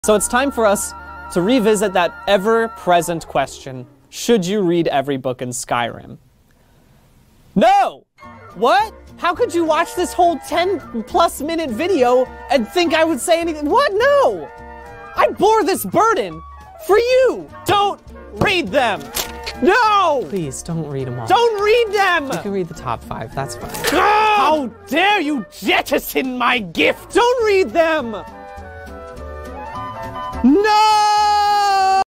So it's time for us to revisit that ever-present question. Should you read every book in Skyrim? No! What? How could you watch this whole 10+ minute video and think I would say anything? What? No! I bore this burden for you! Don't read them! No! Please, don't read them all. Don't read them! You can read the top 5, that's fine. How dare you jettison my gift! Don't read them! No!